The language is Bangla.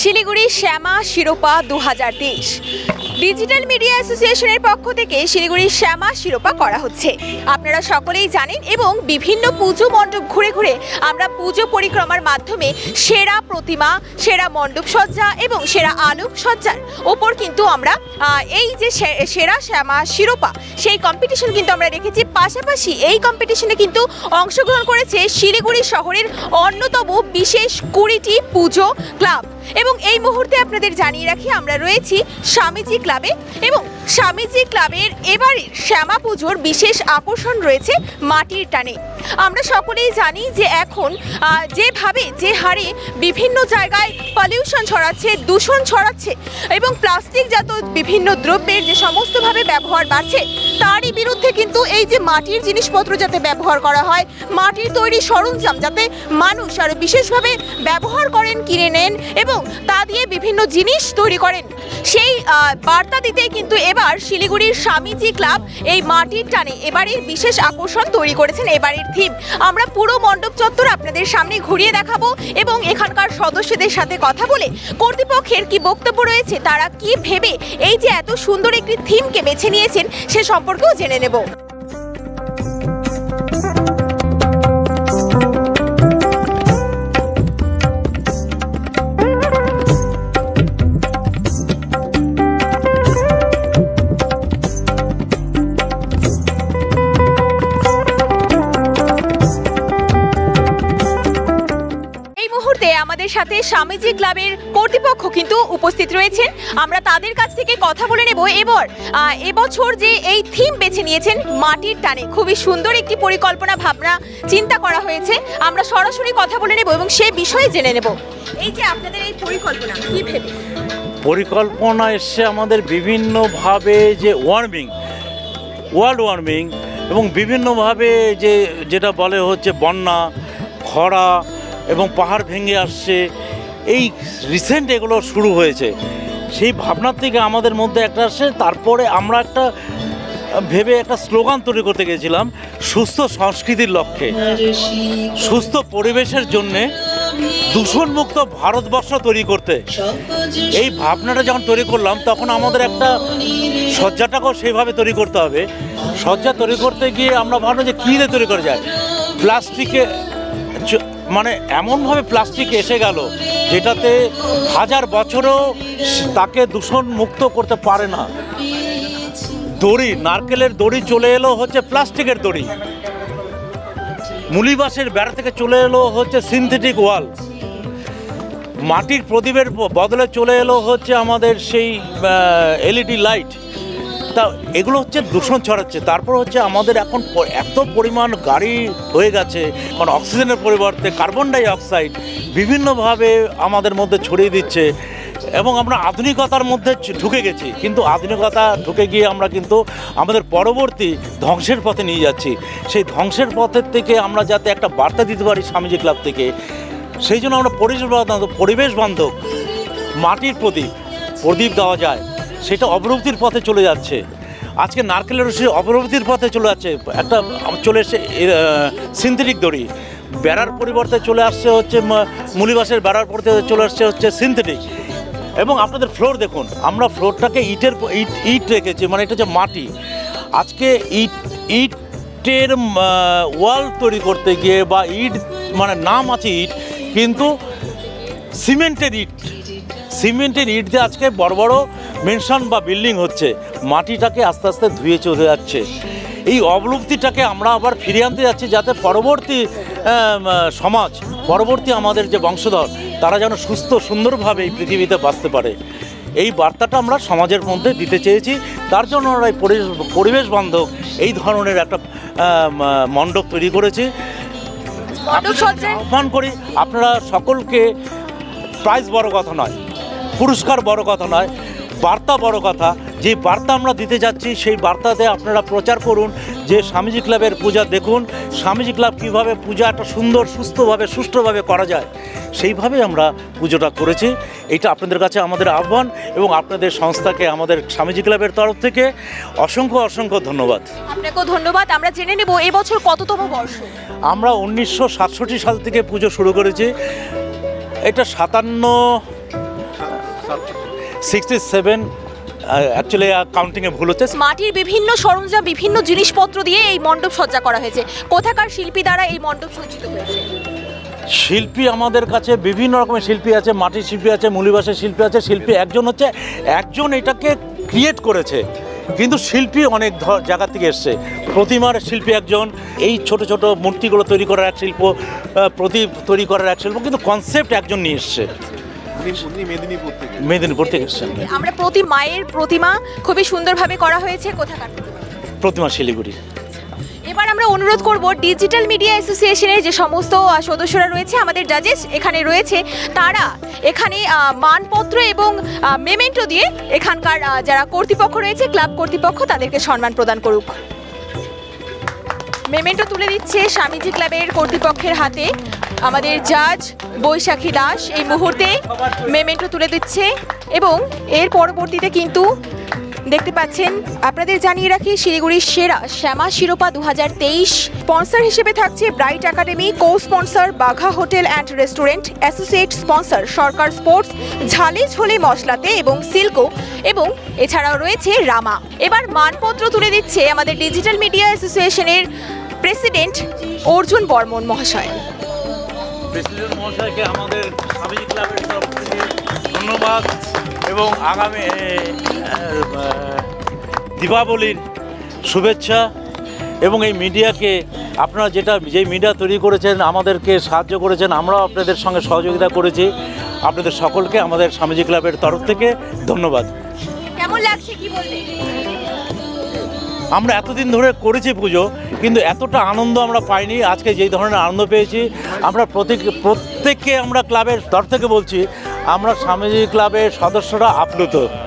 শিলিগুড়ি শ্যামা শিরোপা 2023 ডিজিটাল মিডিয়া অ্যাসোসিয়েশনের পক্ষ থেকে শিলিগুড়ি শ্যামা শিরোপা করা হচ্ছে। আপনারা সকলেই জানেন এবং বিভিন্ন পুজো মণ্ডপ ঘুরে ঘুরে আমরা পুজো পরিক্রমার মাধ্যমে সেরা প্রতিমা, সেরা মণ্ডপ সজ্জা এবং সেরা আলোকসজ্জার ওপর কিন্তু আমরা এই যে সেরা শ্যামা শিরোপা সেই কম্পিটিশন কিন্তু আমরা রেখেছি। পাশাপাশি এই কম্পিটিশনে কিন্তু অংশগ্রহণ করেছে শিলিগুড়ি শহরের অন্যতম বিশেষ 20টি পুজো ক্লাব। এবং এই মুহূর্তে আপনাদের জানিয়ে রাখি আমরা রয়েছি স্বামীজি ক্লাবে এবং স্বামীজি ক্লাবের এবারের শ্যামা পুজোর বিশেষ আকর্ষণ রয়েছে মাটির টানে। আমরা সকলেই জানি যে এখন যেভাবে যে হারে বিভিন্ন জায়গায় পলিউশন ছড়াচ্ছে, দূষণ ছড়াচ্ছে এবং প্লাস্টিকজাত বিভিন্ন দ্রব্যের যে সমস্তভাবে ব্যবহার বাড়ছে, তারই বিরুদ্ধে কিন্তু এই যে মাটির জিনিসপত্র যাতে ব্যবহার করা হয়, মাটির তৈরি সরঞ্জাম যাতে মানুষ আরও বিশেষভাবে ব্যবহার করেন, কিনে নেন এবং তা দিয়ে বিভিন্ন জিনিস তৈরি করেন, সেই বার্তা দিতে কিন্তু এবার শিলিগুড়ির স্বামীজি ক্লাব এই মাটির টানে এবারের বিশেষ আকর্ষণ তৈরি করেছেন। এবারের থিম আমরা পুরো মণ্ডপ চত্বর আপনাদের সামনে ঘুরিয়ে দেখাবো এবং এখানকার সদস্যদের সাথে কথা বলে কর্তৃপক্ষের কি বক্তব্য রয়েছে, তারা কি ভেবে এই যে এত সুন্দর একটি থিমকে বেছে নিয়েছেন সে সম্পর্কেও জেনে নেব। আমাদের সাথে স্বামীজি ক্লাবের কর্তৃপক্ষ কিন্তু উপস্থিত রয়েছেন, আমরা তাদের কাছ থেকে কথা বলে নেব। এবছর যে এই থিম বেছে নিয়েছেন মাটির টানে, খুবই সুন্দর একটি পরিকল্পনা ভাবনা চিন্তা করা হয়েছে, আমরা সরাসরি কথা বলে নেব এবং সে বিষয়ে জেনে নেব। এই যে আপনাদের এই পরিকল্পনা কি ভেবে? পরিকল্পনা এসছে আমাদের বিভিন্নভাবে যে ওয়ার্ল্ড ওয়ার্মিং এবং বিভিন্নভাবে যেটা বলে হচ্ছে বন্যা, খরা এবং পাহাড় ভেঙে আসছে, এই রিসেন্ট এগুলো শুরু হয়েছে, সেই ভাবনার থেকে আমাদের মধ্যে একটা আসছে। তারপরে আমরা একটা ভেবে একটা স্লোগান তৈরি করতে গেছিলাম, সুস্থ সংস্কৃতির লক্ষ্যে, সুস্থ পরিবেশের জন্যে দূষণমুক্ত ভারতবর্ষ তৈরি করতে। এই ভাবনাটা যখন তৈরি করলাম তখন আমাদের একটা সজ্জাটাকেও সেইভাবে তৈরি করতে হবে। সজ্জা তৈরি করতে গিয়ে আমরা ভাবলাম যে কী দিয়ে তৈরি করা যায়। প্লাস্টিকে মানে এমনভাবে প্লাস্টিক এসে গেল যেটাতে হাজার বছরেও তাকে দূষণ মুক্ত করতে পারে না। দড়ি, নারকেলের দড়ি চলে এলো হচ্ছে প্লাস্টিকের দড়ি, মুলিবাসের বেড়া থেকে চলে এলো হচ্ছে সিনথেটিক ওয়াল, মাটির প্রদীপের বদলে চলে এলো হচ্ছে আমাদের সেই এলইডি লাইট। তা এগুলো হচ্ছে দূষণ ছড়াচ্ছে। তারপর হচ্ছে আমাদের এখন এত পরিমাণ গাড়ি হয়ে গেছে, কারণ অক্সিজেনের পরিবর্তে কার্বন ডাই অক্সাইড বিভিন্নভাবে আমাদের মধ্যে ছড়িয়ে দিচ্ছে এবং আমরা আধুনিকতার মধ্যে ঢুকে গেছি। কিন্তু আধুনিকতা ঢুকে গিয়ে আমরা কিন্তু আমাদের পরবর্তী ধ্বংসের পথে নিয়ে যাচ্ছি। সেই ধ্বংসের পথের থেকে আমরা যাতে একটা বার্তা দিতে পারি স্বামীজি ক্লাব থেকে, সেই জন্য আমরা পরিবেশ বান্ধব মাটির প্রদীপ দেওয়া যায়, সেটা অবরোধের পথে চলে যাচ্ছে। আজকে নারকেলের রশি অবরোধের পথে চলে যাচ্ছে, একটা চলে এসে সিনথেটিক দড়ি, বেড়ার পরিবর্তে চলে আসছে হচ্ছে মুলিবাসের বেড়ার পরিবর্তে চলে আসছে হচ্ছে সিনথেটিক। এবং আপনাদের ফ্লোর দেখুন, আমরা ফ্লোরটাকে ইট রেখেছি, মানে এটা হচ্ছে মাটি। আজকে ইটের ওয়াল তৈরি করতে গিয়ে বা ইট মানে নাম আছে ইট, কিন্তু সিমেন্টের ইট দিয়ে আজকে বড় বড় মেনশন বা বিল্ডিং হচ্ছে। মাটিটাকে আস্তে আস্তে ধুয়ে চলে যাচ্ছে। এই অবলুপ্তিটাকে আমরা আবার ফিরিয়ে আনতে যাচ্ছি, যাতে পরবর্তী সমাজ, পরবর্তী আমাদের যে বংশধর, তারা যেন সুস্থ সুন্দরভাবে এই পৃথিবীতে বাঁচতে পারে। এই বার্তাটা আমরা সমাজের মধ্যে দিতে চেয়েছি। তার জন্য আমরা পরিবেশ বান্ধব এই ধরনের একটা মণ্ডপ তৈরি করেছি। আহ্বান করি আপনারা সকলকে, প্রাইজ বড় কথা নয়, পুরস্কার বড় কথা নয়, বার্তা বড় কথা। যে বার্তা আমরা দিতে যাচ্ছি সেই বার্তাতে আপনারা প্রচার করুন যে স্বামীজি ক্লাবের পূজা দেখুন, স্বামীজি ক্লাব কীভাবে পূজা একটা সুন্দর সুষ্ঠুভাবে করা যায়, সেইভাবে আমরা পুজোটা করেছি। এইটা আপনাদের কাছে আমাদের আহ্বান এবং আপনাদের সংস্থাকে আমাদের স্বামীজি ক্লাবের তরফ থেকে অসংখ্য ধন্যবাদ। আপনাকেও ধন্যবাদ। আমরা জেনে নেব এবছর কততম বর্ষ? আমরা 1967 সাল থেকে পুজো শুরু করেছি। এটা 57 67 অ্যাকচুয়ালি কাউন্টিংয়ে ভুল হচ্ছে। মাটির বিভিন্ন সরঞ্জাম, বিভিন্ন জিনিসপত্র দিয়ে এই মণ্ডপ সজ্জা করা হয়েছে। কোথাকার শিল্পী দ্বারা এই মণ্ডপ সজ্জিত হয়েছে? শিল্পী আমাদের কাছে বিভিন্ন রকমের শিল্পী আছে, মাটির শিল্পী আছে, মুলিবাসের শিল্পী আছে। শিল্পী একজন এটাকে ক্রিয়েট করেছে, কিন্তু শিল্পী অনেক জায়গা থেকে এসছে। প্রতিমার শিল্পী একজন, এই ছোট ছোট মূর্তিগুলো তৈরি করার এক শিল্প, প্রদীপ তৈরি করার এক শিল্প, কিন্তু কনসেপ্ট একজন নিয়ে এসছে, মেদিনীপুর থেকে এসছেন। আমরা মায়ের প্রতিমা খুবই সুন্দরভাবে করা হয়েছে। কোথাকার প্রতিমা? শিলিগুড়ি। এবার আমরা অনুরোধ করব ডিজিটাল মিডিয়া অ্যাসোসিয়েশনের যে সমস্ত সদস্যরা রয়েছে, আমাদের জাজেস এখানে রয়েছে, তারা এখানে মানপত্র এবং মেমেন্টো দিয়ে এখানকার যারা কর্তৃপক্ষ রয়েছে, ক্লাব কর্তৃপক্ষ, তাদেরকে সম্মান প্রদান করুক। মেমেন্টো তুলে দিচ্ছে স্বামীজি ক্লাবের কর্তৃপক্ষের হাতে আমাদের জাজ বৈশাখী দাস এই মুহূর্তে মেমেন্টো তুলে দিচ্ছে। এবং এর পরবর্তীতে কিন্তু দেখতে পাচ্ছেন, আপনাদের জানিয়ে রাখি, শিলিগুড়ির সেরা শ্যামা শিরোপা 2023 স্পন্সর হিসেবে থাকছে bright academy, co sponsor Bagha hotel and restaurant, associate sponsor Sarkar sports, ঝালে ঝোলে মশলাতে এবং সিল্কো, এবং এছাড়াও রয়েছে রামা। এবার মানপত্র তুলে দিচ্ছে আমাদের ডিজিটাল মিডিয়া অ্যাসোসিয়েশনের প্রেসিডেন্ট অর্জুন বর্মন মহাশয়। প্রেসিডেন্ট মহাশয়কে আমাদের স্বামীজি ক্লাবের তরফ থেকে ধন্যবাদ এবং আগামী দীপাবলির শুভেচ্ছা। এবং এই মিডিয়াকে আপনারা যেই মিডিয়া তৈরি করেছেন, আমাদেরকে সাহায্য করেছেন, আমরাও আপনাদের সঙ্গে সহযোগিতা করেছি। আপনাদের সকলকে আমাদের স্বামীজি ক্লাবের তরফ থেকে ধন্যবাদ। কেমন লাগছে, কি বলবেন? আমরা এতদিন ধরে করেছি পুজো, কিন্তু এতটা আনন্দ আমরা পাইনি। আজকে যেই ধরনের আনন্দ পেয়েছি, আমরা প্রত্যেককে আমরা ক্লাবের তরফ থেকে বলছি, আমরা স্বামীজি ক্লাবের সদস্যরা আপ্লুত।